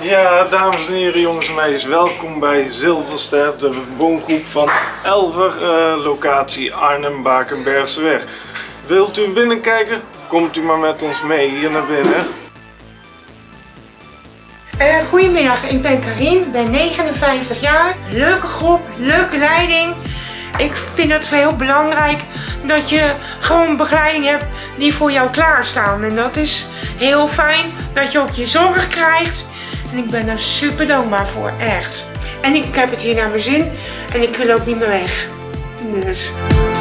Ja, dames en heren, jongens en meisjes, welkom bij Zilverster, de woongroep van Elver, locatie Arnhem-Bakenbergseweg. Wilt u binnenkijken? Komt u maar met ons mee hier naar binnen. Goedemiddag, ik ben Karin, ben 59 jaar. Leuke groep, leuke leiding. Ik vind het heel belangrijk dat je gewoon begeleiding hebt die voor jou klaarstaan. En dat is heel fijn dat je ook je zorg krijgt. En ik ben daar super dankbaar voor, echt. En ik heb het hier naar mijn zin en ik wil ook niet meer weg. Dus.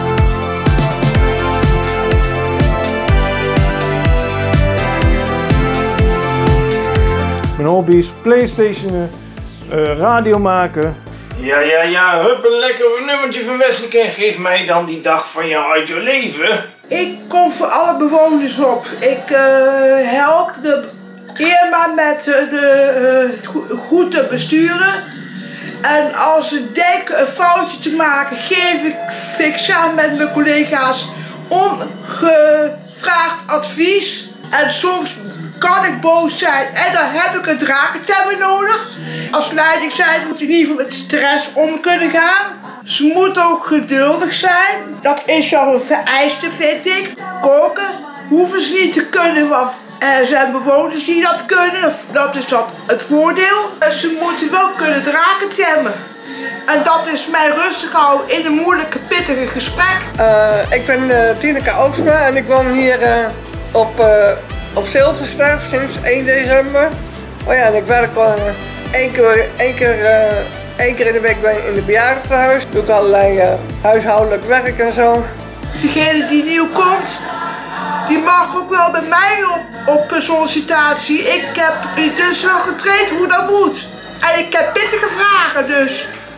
Mijn hobby's PlayStation, radio maken. Ja, hup, een lekker nummertje van Wesley en geef mij dan die dag van jou uit je leven. Ik kom voor alle bewoners op. Ik help de Irma met het goed te besturen. En als ze denken een foutje te maken, geef ik samen met mijn collega's ongevraagd advies. En soms kan ik boos zijn en dan heb ik een drakentemmer nodig. Als leiding zijn moet je in ieder geval met stress om kunnen gaan. Ze moet ook geduldig zijn. Dat is wel een vereiste, vind ik. Koken hoeven ze niet te kunnen, want er zijn bewoners die dat kunnen. Dat is het voordeel. Ze moeten wel kunnen drakentemmen. En dat is mij rustig houden in een moeilijke, pittige gesprek. Ik ben Tineke Oogsma en ik woon hier op Zilverster sinds 1 december. Oh ja, en ik werk al één keer in de week in het bejaardentehuis. Doe ik allerlei huishoudelijk werk en zo. Degene die nieuw komt, die mag ook wel bij mij op sollicitatie. Ik heb intussen al getraind hoe dat moet. En ik heb pittige vragen, dus